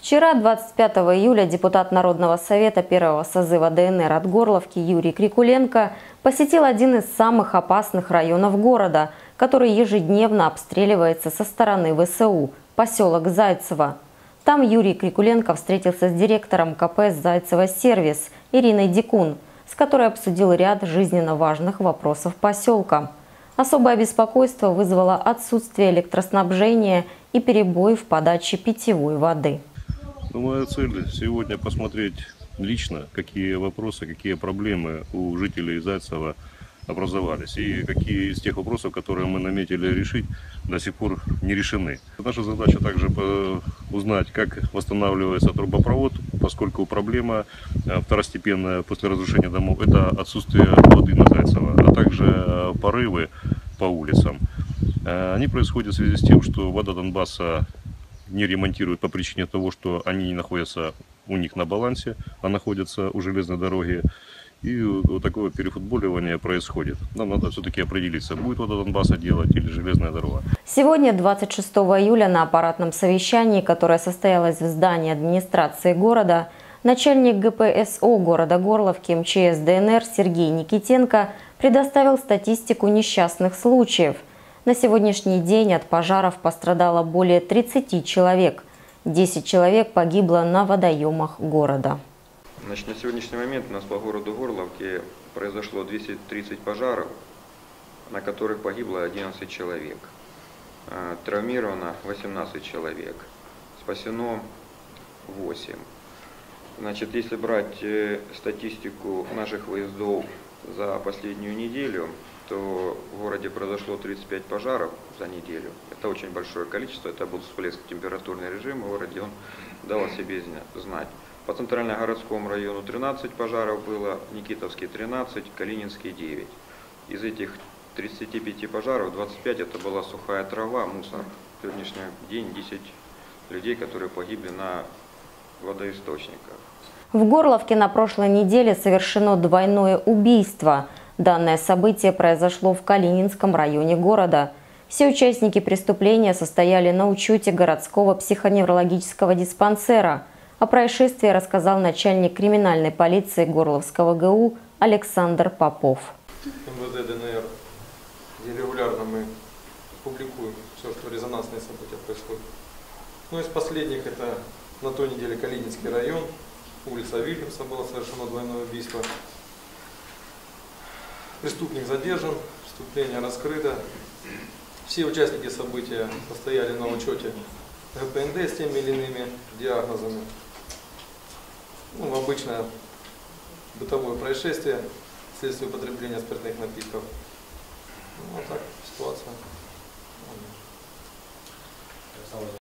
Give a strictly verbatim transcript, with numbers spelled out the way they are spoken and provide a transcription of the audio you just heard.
Вчера, двадцать пятого июля, депутат Народного совета первого созыва Д Н Р от Горловки Юрий Крикуленко посетил один из самых опасных районов города, который ежедневно обстреливается со стороны В С У – поселок Зайцево. Там Юрий Крикуленко встретился с директором К П С «Зайцево Сервис» Ириной Дикун, с которой обсудил ряд жизненно важных вопросов поселка. Особое беспокойство вызвало отсутствие электроснабжения и перебои в подаче питьевой воды. Ну, моя цель сегодня посмотреть лично, какие вопросы, какие проблемы у жителей Зайцева образовались и какие из тех вопросов, которые мы наметили решить, до сих пор не решены. Наша задача также узнать, как восстанавливается трубопровод, поскольку проблема второстепенная после разрушения домов – это отсутствие воды на Зайцево, а также порывы по улицам. Они происходят в связи с тем, что вода Донбасса не ремонтируют по причине того, что они не находятся у них на балансе, а находятся у железной дороги. И вот такое перефутболивание происходит. Нам надо все-таки определиться, будет вода Донбасса делать или железная дорога. Сегодня, двадцать шестого июля, на аппаратном совещании, которое состоялось в здании администрации города, начальник Г П С О города Горловки М Ч С Д Н Р Сергей Никитенко предоставил статистику несчастных случаев. На сегодняшний день от пожаров пострадало более тридцати человек. десять человек погибло на водоемах города. Значит, на сегодняшний момент у нас по городу Горловке произошло двести тридцать пожаров, на которых погибло одиннадцать человек. Травмировано восемнадцать человек. Спасено восемь. Значит, если брать статистику наших выездов за последнюю неделю, то в городе произошло тридцать пять пожаров за неделю. Это очень большое количество, это был всплеск температурный режим в городе, он дал о себе знать. По центрально-городскому району тринадцать пожаров было, Никитовский тринадцать, Калининский девять. Из этих тридцати пяти пожаров двадцать пять это была сухая трава, мусор. В сегодняшний день десять людей, которые погибли на водоисточниках. В Горловке на прошлой неделе совершено двойное убийство. Данное событие произошло в Калининском районе города. Все участники преступления состояли на учете городского психоневрологического диспансера. О происшествии рассказал начальник криминальной полиции Горловского Г У Александр Попов. М В Д Д Н Р, где регулярно мы публикуем все, что резонансные события происходят. Ну, из последних это на той неделе Калининский район, улица Вильямса, было совершено двойное убийство. Преступник задержан, преступление раскрыто. Все участники события состояли на учете Г П Н Д с теми или иными диагнозами. Ну, обычное бытовое происшествие вследствие употребления спиртных напитков. Ну, вот так ситуация.